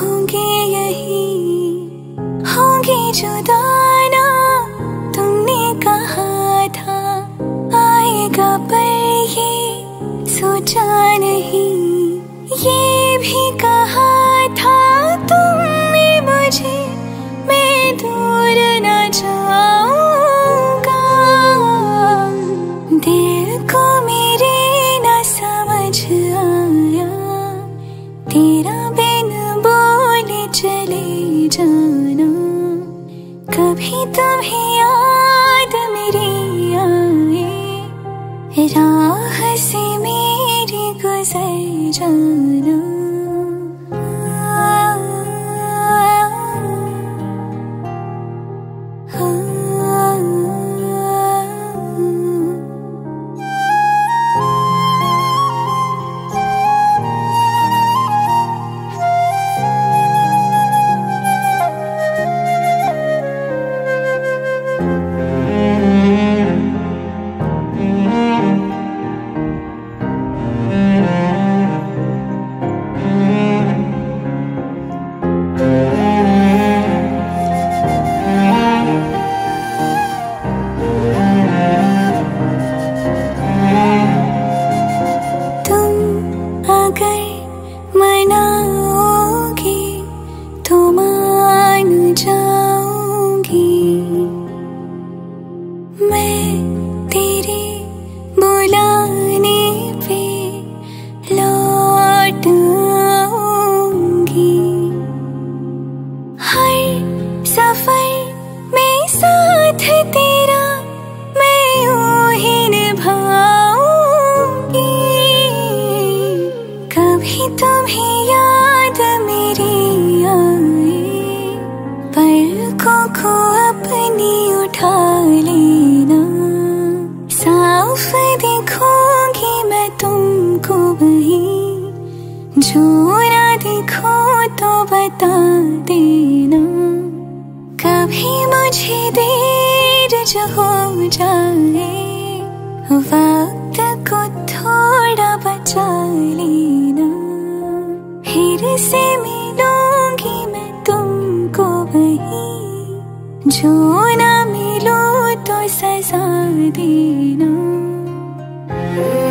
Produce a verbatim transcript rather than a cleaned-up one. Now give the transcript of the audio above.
होंगे यही, होंगे जुदा ना। तुमने कहा था आएगा पर ये सोचा नहीं, ये भी कहा था तुमने मुझे मैं दूर न जाऊंगा। दिल को मेरे न समझ आया, तेरा बिन बोले चले जाना। कभी तुम्हें याद मेरी आए, राह से मेरी गुजर जाना। तुम्हें याद मेरी आए, पलकों को अपनी उठा लेना। साफ देखूंगी मैं तुमको वहीं, जो ना देखो तो बता देना। कभी मुझे देर जो हो जाए, वक्त को थोड़ा बचा लेना। फिर से मिलूंगी मैं तुमको वहीं, जो ना मिलूं तो सजा देना।